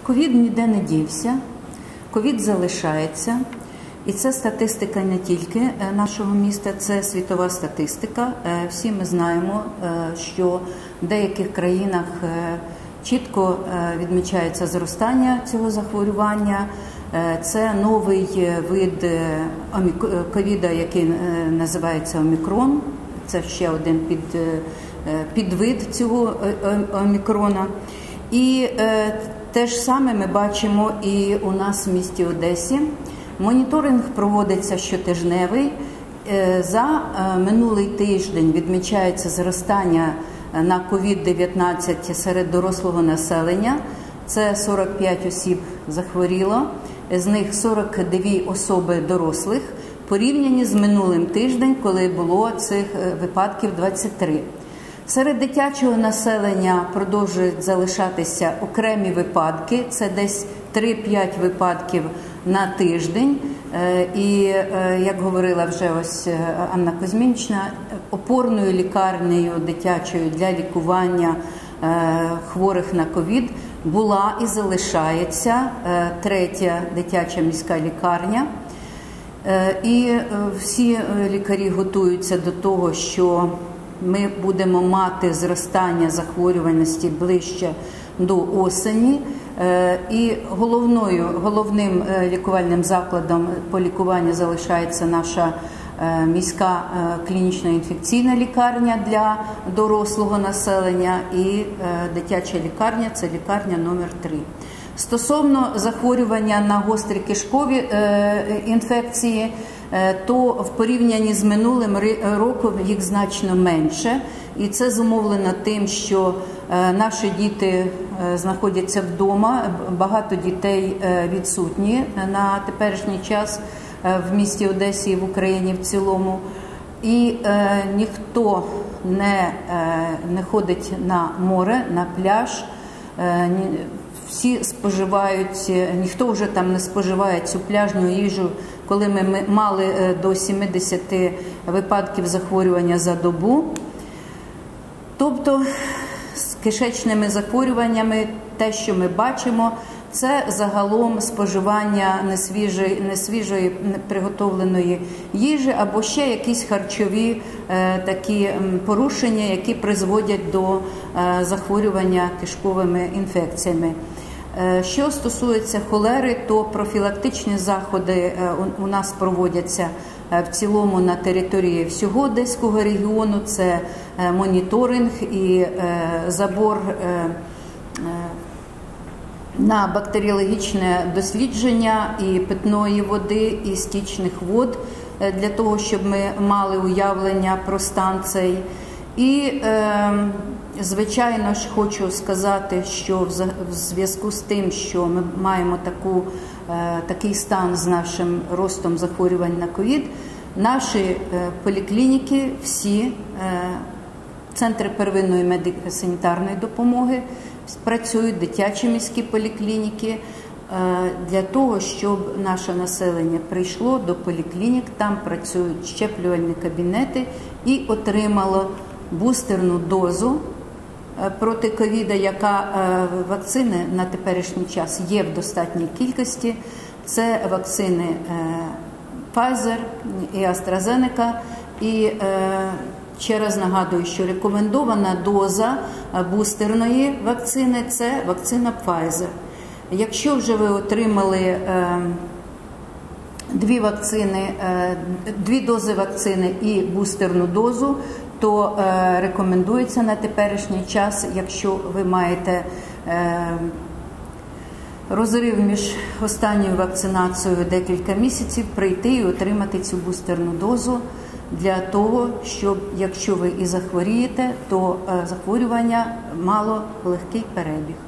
ковід ніде не дівся, ковід залишається. І це статистика не тільки нашого міста, це світова статистика. Всі ми знаємо, що в деяких країнах чітко відмічається зростання цього захворювання. Це новий вид ковіда, який називається омікрон. Це ще один підвид цього омікрона. І те ж саме ми бачимо і у нас в місті Одесі. Моніторинг проводиться щотижневий. За минулий тиждень відмічається зростання на COVID-19 серед дорослого населення. Це 45 осіб захворіло, з них 42 особи дорослих, порівняні з минулим тижнем, коли було цих випадків 23. Серед дитячого населення продовжують залишатися окремі випадки, це десь 3-5 випадків на тиждень. І, як говорила вже ось Анна Кузьмінічна, опорною лікарнею дитячою для лікування хворих на ковід була і залишається 3-я дитяча міська лікарня. І всі лікарі готуються до того, що ми будемо мати зростання захворюваності ближче до осені. І головним лікувальним закладом по лікуванню залишається наша міська клінічна інфекційна лікарня для дорослого населення і дитяча лікарня – це лікарня номер 3. Стосовно захворювання на гострі кишкові інфекції, то в порівнянні з минулим роком їх значно менше. І це зумовлено тим, що наші діти знаходяться вдома, багато дітей відсутні на теперішній час в місті Одесі і в Україні в цілому. І ніхто не ходить на море, на пляж, всі споживають, ніхто вже там не споживає цю пляжну їжу, коли ми мали до 70 випадків захворювання за добу. Тобто з кишечними захворюваннями те, що ми бачимо, це загалом споживання несвіжої приготовленої їжі або ще якісь харчові такі порушення, які призводять до захворювання кишковими інфекціями. Що стосується холери, то профілактичні заходи у нас проводяться в цілому на території всього Одеського регіону. Це моніторинг і забор на бактеріологічне дослідження і питної води, і стічних вод, для того, щоб ми мали уявлення про стан цей. І, звичайно ж, хочу сказати, що в зв'язку з тим, що ми маємо такий стан з нашим ростом захворювань на ковід, наші поліклініки, всі центри первинної медико-санітарної допомоги, працюють дитячі міські поліклініки для того, щоб наше населення прийшло до поліклінік, там працюють щеплювальні кабінети і отримало бустерну дозу проти ковіда, яка вакцини на теперішній час є в достатній кількості. Це вакцини Pfizer і AstraZeneca. І ще раз нагадую, що рекомендована доза бустерної вакцини – це вакцина Pfizer. Якщо вже ви отримали дві дози вакцини і бустерну дозу, то рекомендується на теперішній час, якщо ви маєте розрив між останньою вакцинацією декілька місяців, прийти і отримати цю бустерну дозу для того, щоб, якщо ви і захворієте, то захворювання мало легкий перебіг.